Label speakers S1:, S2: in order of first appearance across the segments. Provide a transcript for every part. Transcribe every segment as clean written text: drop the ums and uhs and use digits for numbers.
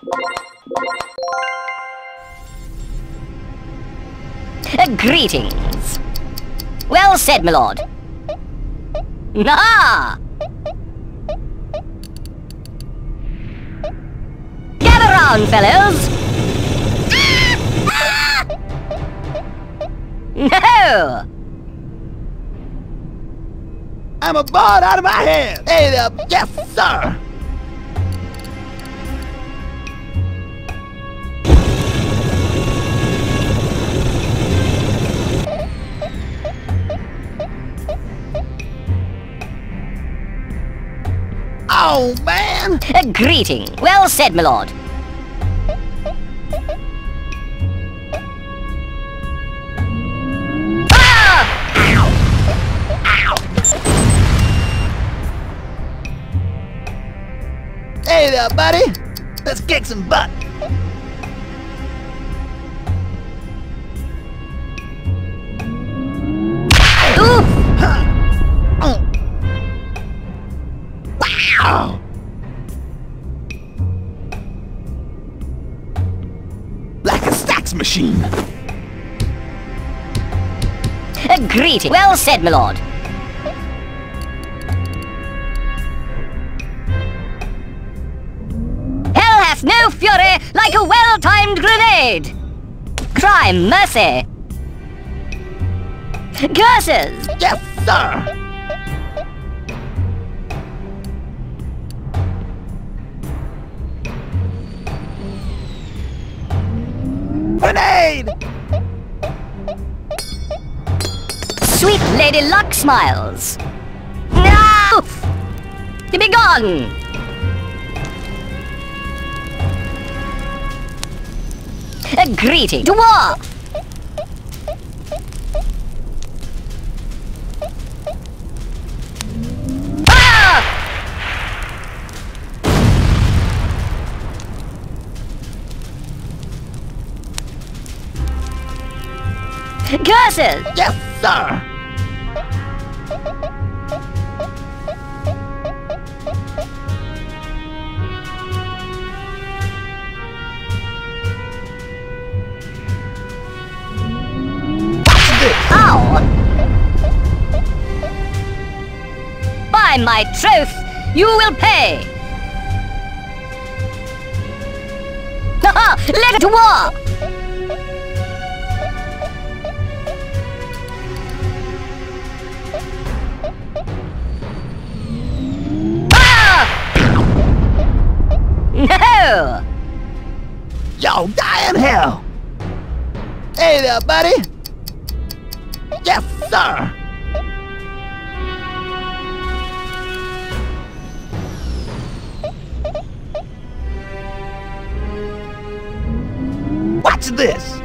S1: Greetings. Well said, my lord. Ah! Gather round, fellows. No!
S2: I'm a bard out of my head. Hey there, yes, sir. Oh, man!
S1: Greeting. Well said, my lord.
S2: Hey there, buddy. Let's kick some butt.
S1: Oof!
S2: Oh. Wow! Like a stacks machine.
S1: Greeting. Well said, my lord. Hell hath no fury like a well-timed grenade. Cry mercy. Curses.
S2: Yes, sir. Grenade!
S1: Sweet Lady Luck smiles. No! To be gone. Greeting. Dwarf. Curses!
S2: Yes, sir!
S1: Ow! By my troth, you will pay! Haha! Let it to war! No!
S2: Y'all die in hell! Hey there, buddy! Yes, sir! Watch this!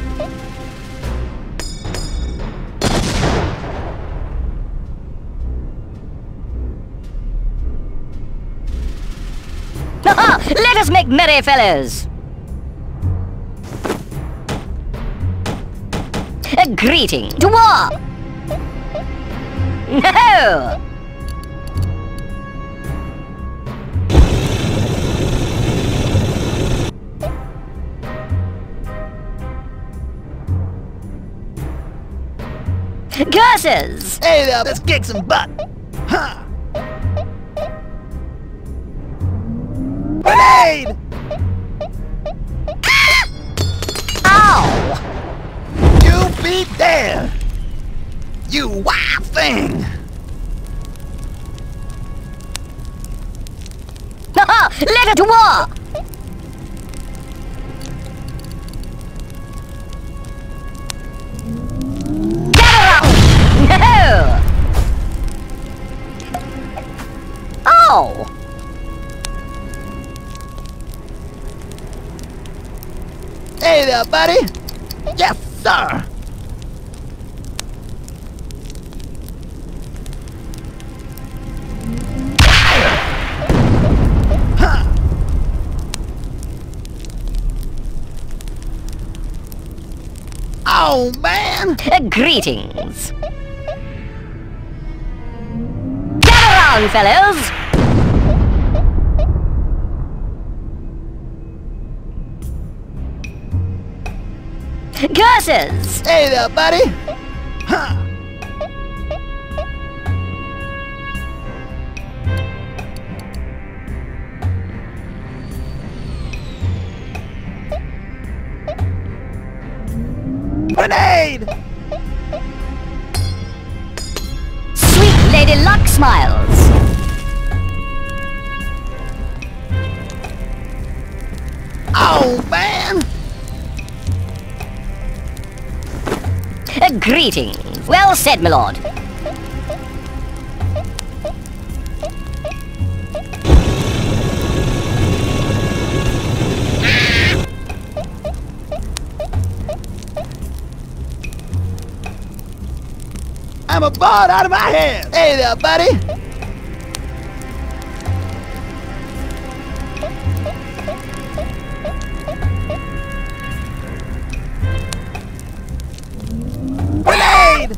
S1: Let us make merry, fellows! Greeting to war! No! Curses!
S2: Hey there, let's kick some butt! Huh! Grenade!
S1: Ow!
S2: You be dead! You wild thing!
S1: Let it to war! Gather up! No! Oh!
S2: Hey there, buddy! Yes, sir! Huh. Oh, man!
S1: Greetings! Gather round, fellows! Curses!
S2: Hey there, buddy. Huh. Grenade!
S1: Sweet Lady Luck smiles.
S2: Oh, man!
S1: Greetings. Well said, my lord.
S2: I'm a ball out of my head. Hey there, buddy. Grenade!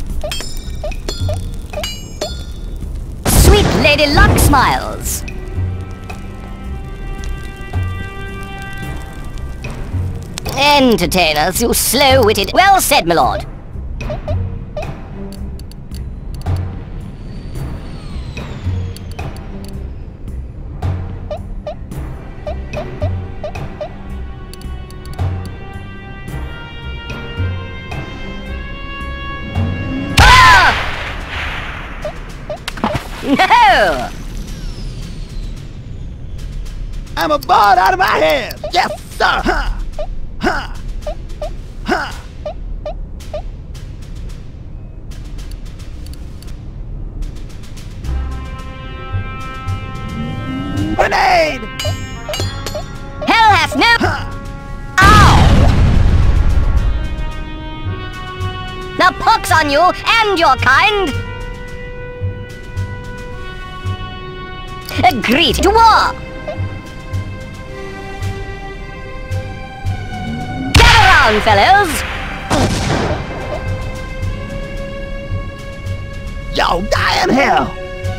S1: Sweet Lady Luck smiles. Entertainers, you slow-witted. Well said, my lord. No!
S2: I'm a ball out of my head. Yes, sir. Huh. Huh. Huh. Grenade!
S1: Hell hath no...
S2: Huh.
S1: Ow! The pox on you and your kind! Greet to war! Gather round, fellows!
S2: Yo, die in hell!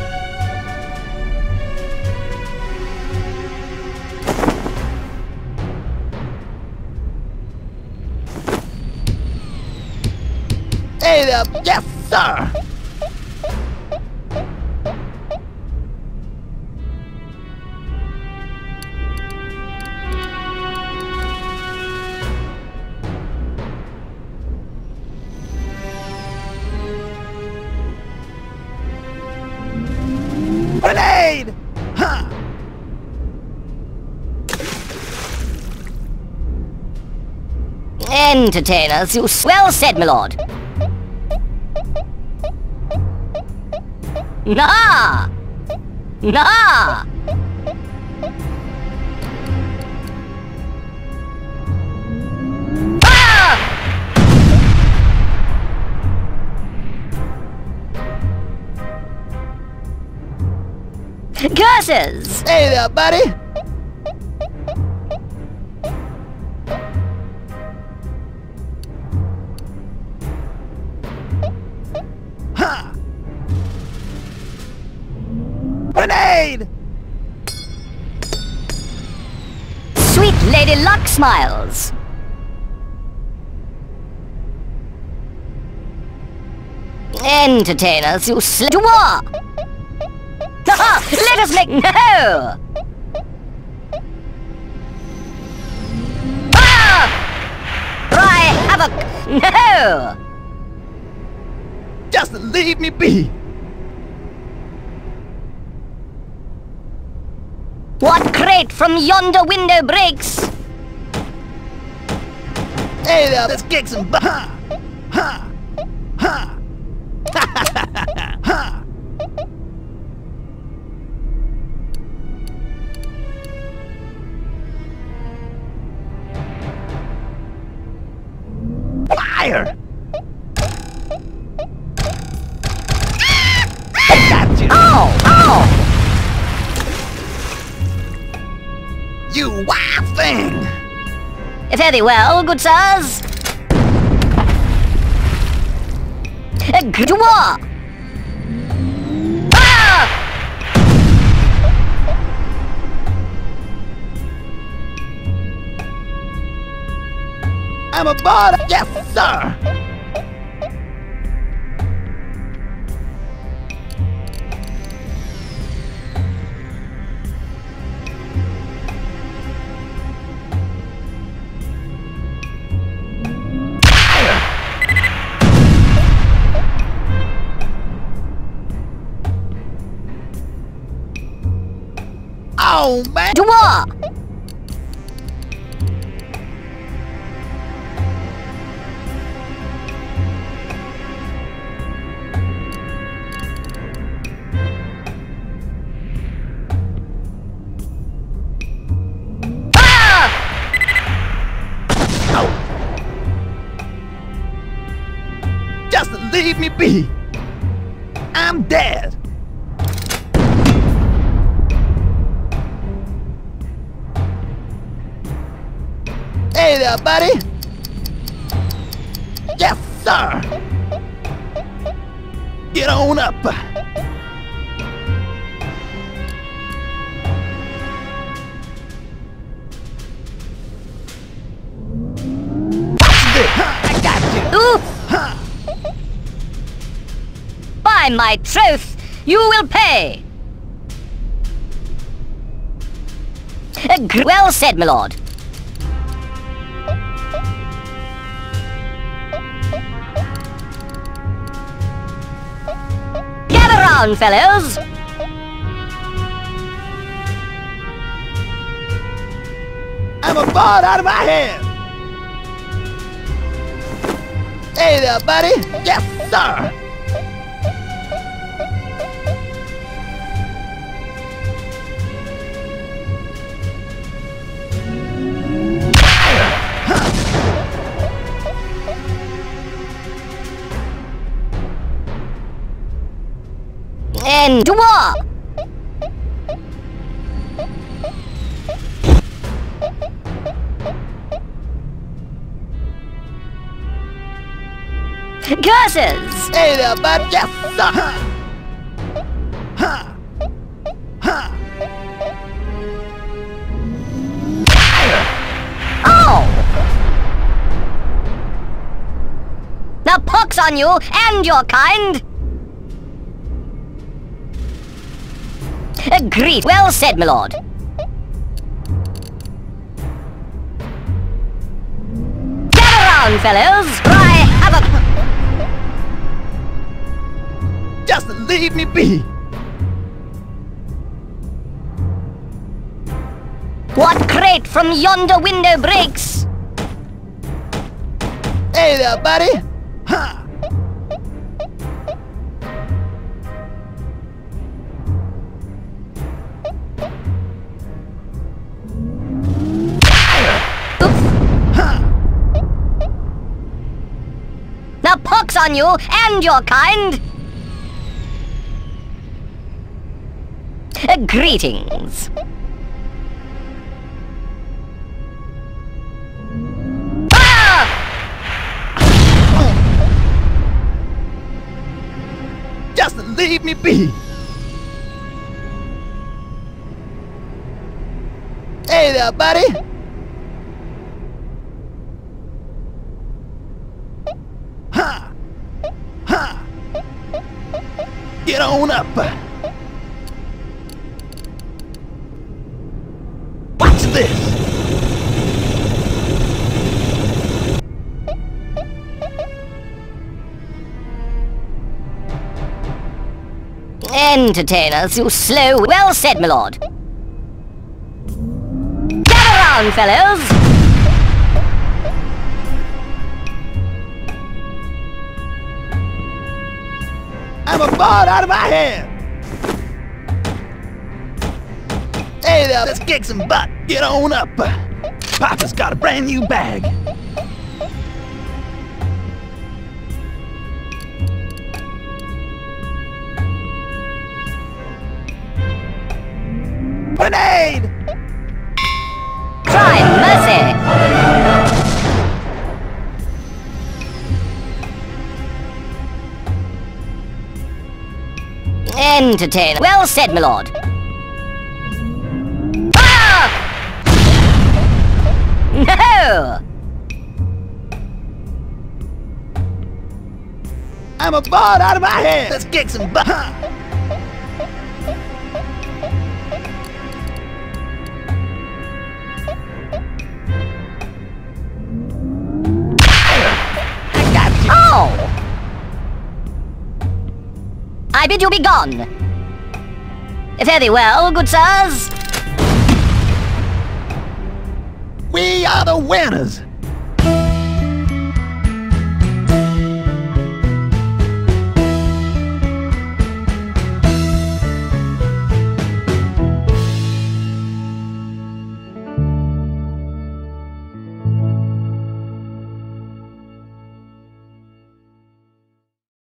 S2: Hey there, yes, sir! Grenade! Huh.
S1: Entertainers, you... Well said, my lord. Nah! Nah! Curses!
S2: Hey there, buddy! Huh. Grenade!
S1: Sweet Lady Luck smiles. Entertainers, you to war! Let us make... No! Cry havoc! No!
S2: Just leave me be!
S1: What crate from yonder window breaks?
S2: Hey there, let's kick some butt! Huh! Huh! Huh! Huh! Fire! Got you!
S1: Ow! Ow!
S2: You wild thing!
S1: Very well, good sirs. Good war!
S2: I'm aboard. Yes, sir. Oh, man.
S1: To war!
S2: Just leave me be. I'm dead. Hey there, buddy. Yes, sir. Get on up. I got you.
S1: Oof! By my troth, you will pay! Well said, my lord. Gather round, fellows!
S2: I'm aboard out of my head. Hey there, buddy. Yes, sir.
S1: And to war! Curses!
S2: Hey there, bud. Yes, sir. Huh. Huh.
S1: Oh! Now pox on you and your kind! Agreed. Well said, my lord. Gather round, fellows, for I have a...
S2: Just leave me be.
S1: What crate from yonder window breaks?
S2: Hey there, buddy. Huh.
S1: Now pox on you and your kind! Greetings. Ah!
S2: Just leave me be. Hey there, buddy. Huh. Huh. Get on up. Watch this.
S1: Entertain us, you slow... Well said, my lord. Gather round, fellows!
S2: I'm aboard out of my head. Hey there, let's kick some butt. Get on up. Papa's got a brand new bag. Grenade!
S1: Try mercy! Entertain. Well said, my lord. Ah! No!
S2: I'm a bored out of my head. Let's kick some butt. I got you.
S1: Oh! I bid you be gone. Fare thee well, good sirs.
S2: We are the winners.